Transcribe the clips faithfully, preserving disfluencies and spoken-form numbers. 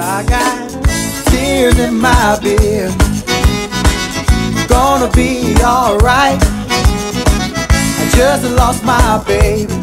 I got tears in my beer. Gonna be alright. I just lost my baby.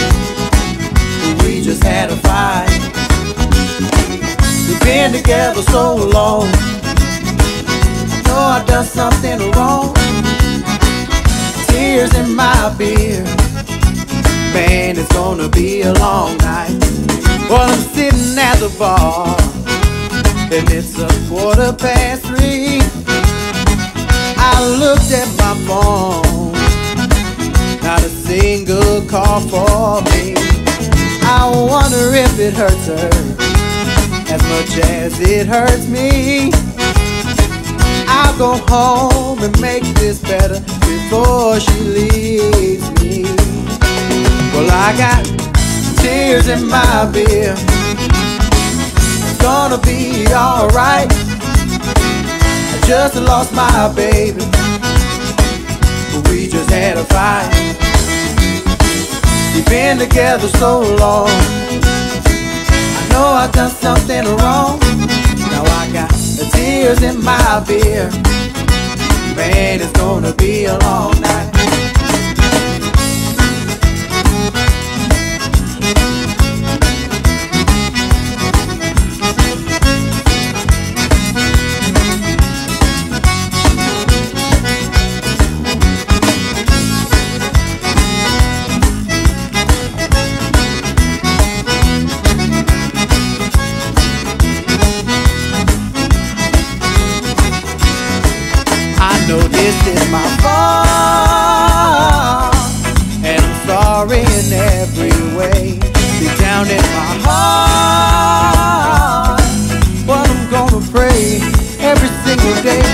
We just had a fight. We've been together so long. I know I done something wrong. Tears in my beer. Man, it's gonna be a long night. Well, I'm sitting at the bar, and it's a quarter past three. I looked at my phone, not a single call for me. I wonder if it hurts her as much as it hurts me. I'll go home and make this better before she leaves me. Well, I got tears in my beer. It's gonna be alright. I just lost my baby. We just had a fight. We've been together so long. I know I done something wrong. Now I got the tears in my beer. Man, it's gonna be a long night. I know this is my fault, and I'm sorry in every way. Deep down in my heart, but I'm gonna pray every single day